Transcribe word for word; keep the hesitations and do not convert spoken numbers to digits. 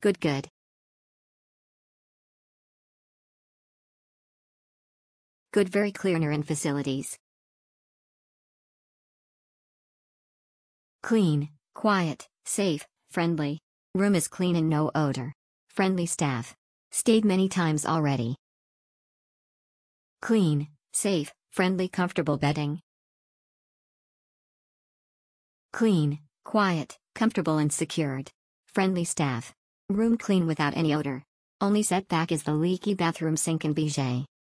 Good good. Good very cleaner and facilities. Clean, quiet, safe, friendly. Room is clean and no odor. Friendly staff. Stayed many times already. Clean, safe, friendly comfortable bedding. Clean, quiet, comfortable and secured. Friendly staff. Room clean without any odor. Only setback is the leaky bathroom sink and bidet.